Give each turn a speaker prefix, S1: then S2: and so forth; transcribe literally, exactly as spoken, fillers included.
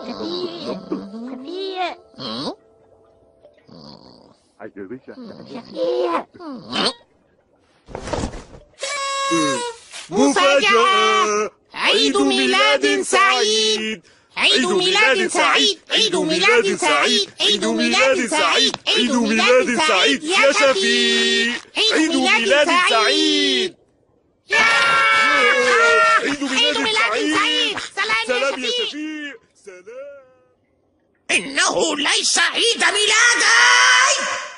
S1: شفيق شفيق شفيق
S2: مفاجأة! عيد ميلاد سعيد! عيد ميلاد سعيد! عيد ميلاد سعيد! عيد ميلاد سعيد! عيد ميلاد سعيد يا شفيق! عيد ميلاد سعيد! عيد ميلاد سعيد! سلام يا شفيق! سلام!
S3: إنه ليس عيد ميلادي!